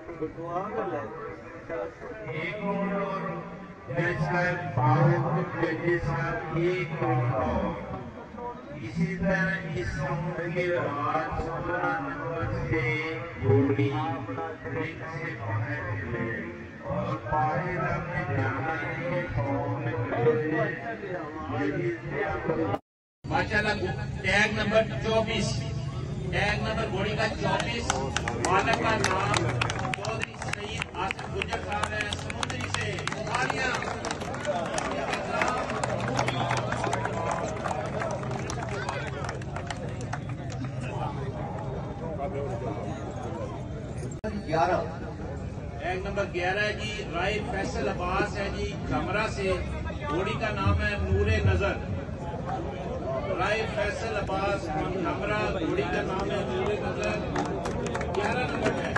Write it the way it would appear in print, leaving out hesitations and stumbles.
एक और जैसा बाहुबली जैसा एक और इसी तरह इस समुद्र के बाद 16 नंबर से घोड़ी रिंग से बाहर निकले और पायरा में जाना है माशाल्लाह। टैग नंबर 24, टैग नंबर घोड़ी का 24, मालक का नाम चौधरी सईद आसिफ गुजर साहब है, समुद्री से तालियां। टैग नंबर 11 है जी, राय फैसलाबाद है जी, कमरा से। घोड़ी का नाम है नूरे नजर। राय फैसलाबाद कमरा, घोड़ी का नाम है नूरे नजर। 11 नंबर है।